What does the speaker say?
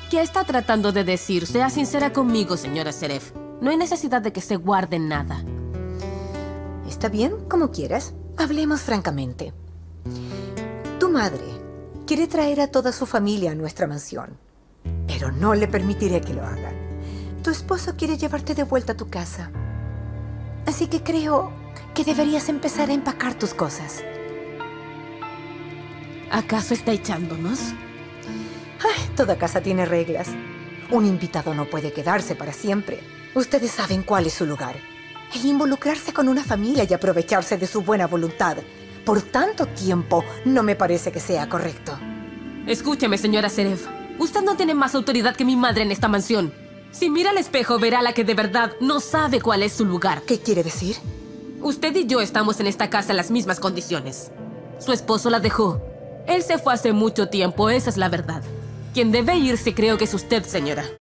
¿Qué está tratando de decir? Sea sincera conmigo, señora Seref. No hay necesidad de que se guarde nada. Está bien, como quieras. Hablemos francamente. Tu madre quiere traer a toda su familia a nuestra mansión, pero no le permitiré que lo haga. Tu esposo quiere llevarte de vuelta a tu casa. Así que creo que deberías empezar a empacar tus cosas. ¿Acaso está echándonos? Ay, toda casa tiene reglas. Un invitado no puede quedarse para siempre. Ustedes saben cuál es su lugar. El involucrarse con una familia y aprovecharse de su buena voluntad por tanto tiempo no me parece que sea correcto. Escúcheme, señora Seref. Usted no tiene más autoridad que mi madre en esta mansión. Si mira al espejo, verá a la que de verdad no sabe cuál es su lugar. ¿Qué quiere decir? Usted y yo estamos en esta casa en las mismas condiciones. Su esposo la dejó. Él se fue hace mucho tiempo, esa es la verdad. Quien debe irse creo que es usted, señora.